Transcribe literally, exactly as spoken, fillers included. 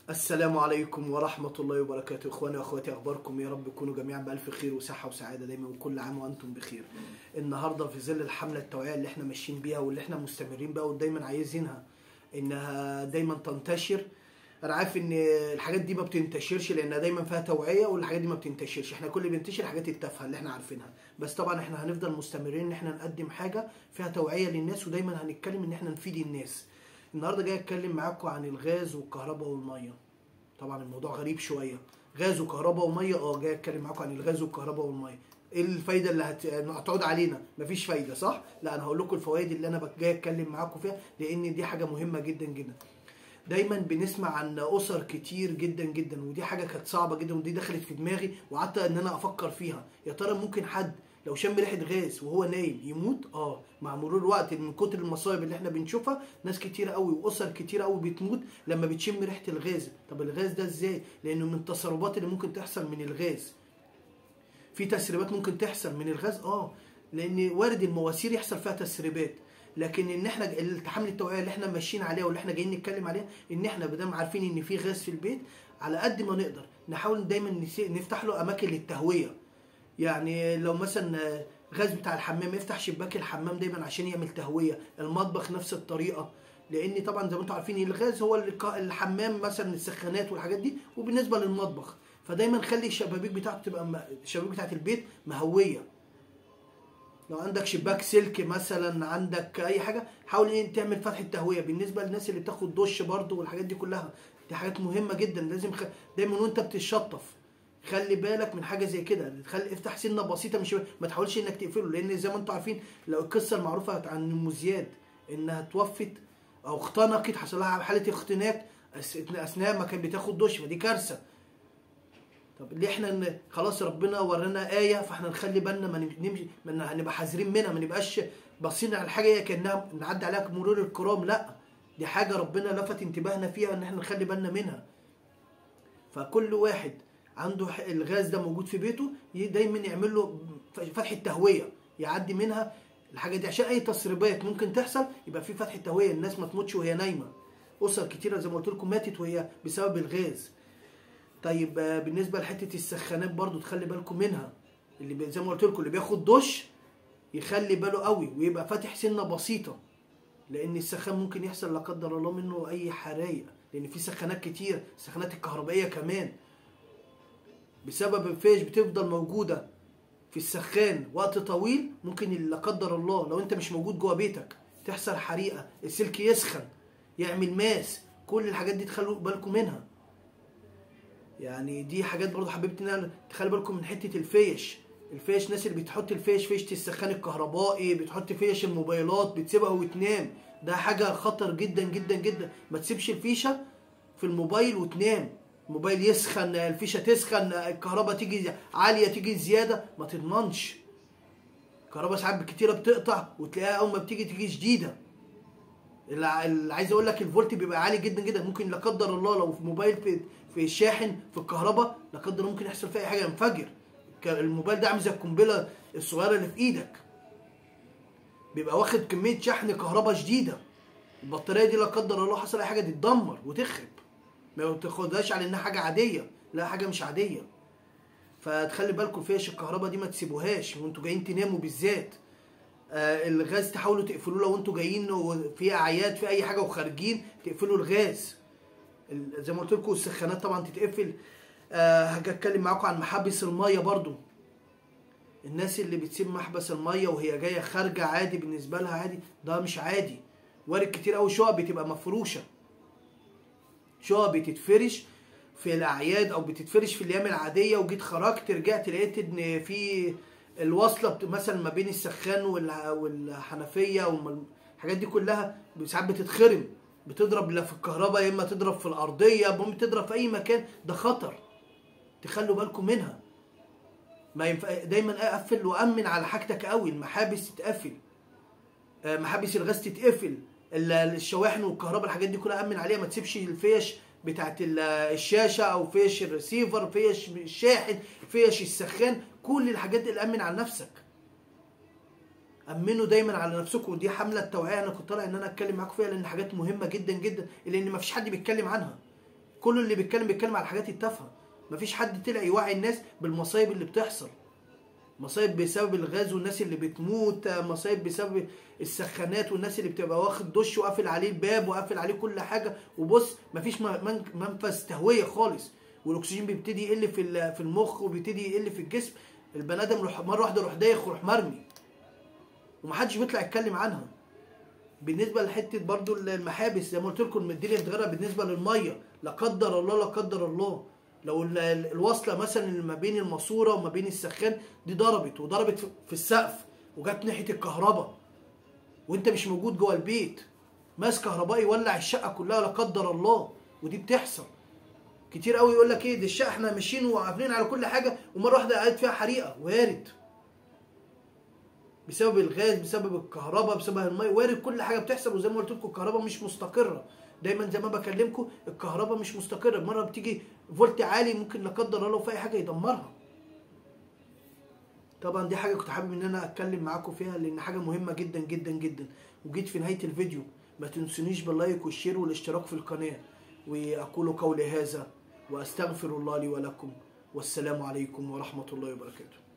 السلام عليكم ورحمة الله وبركاته. إخواني وأخواتي، أخباركم؟ يا رب تكونوا جميعا بألف خير وصحة وسعادة دايما، وكل عام وأنتم بخير. النهاردة في ظل الحملة التوعية اللي احنا ماشيين بيها واللي احنا مستمرين بيها ودايما عايزينها إنها دايما تنتشر. أنا عارف إن الحاجات دي ما بتنتشرش لأنها دايما فيها توعية، والحاجات دي ما بتنتشرش. احنا كل اللي بينتشر الحاجات التافهة اللي احنا عارفينها، بس طبعا احنا هنفضل مستمرين إن احنا نقدم حاجة فيها توعية للناس، ودايما هنتكلم إن احنا نفيد الناس. النهارده جاي أتكلم معاكم عن الغاز والكهرباء والمية. طبعا الموضوع غريب شويه، غاز وكهرباء وميه. اه جاي اتكلم معاكم عن الغاز والكهرباء والميه. ايه الفايده اللي هت... هتعود علينا؟ مفيش فايده، صح؟ لا، انا هقول لكم الفوائد اللي انا جاي اتكلم معاكم فيها، لان دي حاجه مهمه جدا جدا. دايما بنسمع عن اسر كتير جدا جدا، ودي حاجه كانت صعبه جدا، ودي دخلت في دماغي وقعدت ان انا افكر فيها. يا ترى ممكن حد لو شم ريحه غاز وهو نايم يموت؟ اه مع مرور الوقت من كتر المصايب اللي احنا بنشوفها، ناس كتير قوي واسر كتير قوي بتموت لما بتشم ريحه الغاز. طب الغاز ده ازاي؟ لانه من التسربات اللي ممكن تحصل من الغاز. في تسريبات ممكن تحصل من الغاز، اه لان وارد المواسير يحصل فيها تسريبات. لكن ان احنا الحمله التوعيه اللي احنا ماشيين عليها واللي احنا جايين نتكلم عليها، ان احنا بدل عارفين ان في غاز في البيت، على قد ما نقدر نحاول دايما نفتح له اماكن للتهويه. يعني لو مثلا غاز بتاع الحمام، يفتح شباك الحمام دايما عشان يعمل تهويه. المطبخ نفس الطريقه، لان طبعا زي ما انتم عارفين الغاز هو الحمام مثلا السخانات والحاجات دي، وبالنسبه للمطبخ فدايما خلي الشبابيك بتاعته تبقى الشبابيك بتاعت البيت مهويه. لو عندك شباك سلك مثلا، عندك اي حاجه، حاول ايه تعمل فتحه تهويه. بالنسبه للناس اللي بتاخد دش برضو والحاجات دي كلها، دي حاجات مهمه جدا. لازم خ... دايما وانت بتتشطف خلي بالك من حاجه زي كده. خلي افتح سنه بسيطه، مش ما تحاولش انك تقفله، لان زي ما انتم عارفين لو القصه المعروفه عن ام زياد انها توفت او اختنقت، حصل لها حاله اختناق اثناء ما كانت بتاخد دش، فدي كارثه. طب ليه احنا خلاص ربنا ورانا آية، فاحنا نخلي بالنا ما نمشي، ما نبقى حذرين منها، ما نبقاش باصين على الحاجة هي كأنها نعدي عليها مرور الكرام. لا، دي حاجة ربنا لفت انتباهنا فيها ان احنا نخلي بالنا منها. فكل واحد عنده الغاز ده موجود في بيته دايما يعمل له فتحة تهوية يعدي منها الحاجة دي، عشان اي تسريبات ممكن تحصل يبقى في فتحة تهوية، الناس ما تموتش وهي نايمة. أسر كتيرة زي ما قلت لكم ماتت وهي بسبب الغاز. طيب بالنسبه لحته السخانات برضو تخلي بالكم منها. اللي زي ما قلت لكم اللي بياخد دش يخلي باله قوي ويبقى فاتح سنه بسيطه، لان السخان ممكن يحصل لا قدر الله منه اي حرايق، لان في سخانات كتير، السخانات الكهربائيه كمان بسبب الفيش بتفضل موجوده في السخان وقت طويل، ممكن لا قدر الله لو انت مش موجود جوه بيتك تحصل حريقه، السلك يسخن يعمل ماس. كل الحاجات دي تخلوا بالكم منها. يعني دي حاجات برضه حبيت ان تخلي بالكم من حته الفيش. الفيش، ناس اللي بتحط الفيش، فيشه السخان الكهربائي، بتحط فيش الموبايلات بتسيبها وتنام، ده حاجه خطر جدا جدا جدا. ما تسيبش الفيشه في الموبايل وتنام، الموبايل يسخن، الفيشه تسخن، الكهرباء تيجي عاليه تيجي زياده، ما تضمنش. الكهرباء ساعات كتيره بتقطع وتلاقيها اول ما بتيجي تيجي شديده. اللي عايز اقول لك الفولت بيبقى عالي جدا جدا، ممكن لا قدر الله لو في موبايل في في الشاحن في الكهرباء لا قدر الله ممكن يحصل فيه اي حاجه ينفجر. الموبايل ده عامل زي القنبله الصغيره اللي في ايدك، بيبقى واخد كميه شحن كهرباء شديده. البطاريه دي لا قدر الله حصل اي حاجه تتدمر وتخرب، ما تاخدهاش على انها حاجه عاديه، لا حاجه مش عاديه. فتخلي بالكم فيش الكهرباء دي ما تسيبوهاش وانتوا جايين تناموا بالذات. آه الغاز تحاولوا تقفلوه لو انتوا جايين وفي اعياد في اي حاجه وخارجين، تقفلوا الغاز. زي ما قلت لكم السخانات طبعا تتقفل. آه هاجي اتكلم معاكم عن محابس الميه برضو. الناس اللي بتسيب محبس الميه وهي جايه خارجه عادي بالنسبه لها عادي، ده مش عادي. وارد كتير قوي شقق بتبقى مفروشه، شقق بتتفرش في الاعياد او بتتفرش في الايام العاديه، وجيت خرجت رجعت لقيت ان في الوصله مثلا ما بين السخان والحنفيه والحاجات دي كلها ساعات بتتخرم، بتضرب لا في الكهرباء يا اما تضرب في الارضيه، المهم تضرب في اي مكان، ده خطر تخلوا بالكم منها. ما ينفع دايما اقفل وامن على حاجتك قوي. المحابس تتقفل، محابس الغاز تتقفل، الشواحن والكهرباء الحاجات دي كلها امن عليها. ما تسيبش الفيش بتاعت الشاشه او فيش الريسيفر، فيش الشاحن، فيش السخان، كل الحاجات دي امن على نفسك. امنوا دايما على نفسكم. ودي حمله التوعيه انا كنت طالع ان انا اتكلم معاكم فيها، لان حاجات مهمه جدا جدا، لان ما فيش حد بيتكلم عنها. كل اللي بيتكلم بيتكلم على الحاجات التافهه. مفيش حد طلع يوعي الناس بالمصايب اللي بتحصل، مصايب بسبب الغاز والناس اللي بتموت، مصايب بسبب السخانات والناس اللي بتبقى واخد دش وقافل عليه الباب وقافل عليه كل حاجه، وبص مفيش منفذ تهويه خالص، والاكسجين بيبتدي يقل في في المخ وبيبتدي يقل في الجسم. البني ادم مره واحده يروح دايخ ويروح مرمي ومحدش بيطلع يتكلم عنها. بالنسبه لحته برضو المحابس زي ما قلت لكم الدنيا بتغرق. بالنسبه للميه لا قدر الله لا قدر الله لو الوصله مثلا اللي ما بين الماسوره وما بين السخان دي ضربت وضربت في السقف وجت ناحيه الكهرباء وانت مش موجود جوه البيت، ماس كهربائي يولع الشقه كلها لا قدر الله. ودي بتحصل كتير قوي. يقول لك ايه دي الشقه احنا ماشيين وقافلين على كل حاجه ومره واحده قاعد فيها حريقه. وارد بسبب الغاز بسبب الكهرباء بسبب الميه، وارد كل حاجه بتحصل. وزي ما قلت لكم الكهرباء مش مستقره دايما، زي ما بكلمكم الكهرباء مش مستقره، مره بتيجي فولت عالي ممكن لا قدر الله لو في اي حاجه يدمرها. طبعا دي حاجه كنت حابب ان انا اتكلم معاكم فيها لان حاجه مهمه جدا جدا جدا. وجيت في نهايه الفيديو ما تنسونيش باللايك والشير والاشتراك في القناه. واقول قولي هذا واستغفر الله لي ولكم، والسلام عليكم ورحمه الله وبركاته.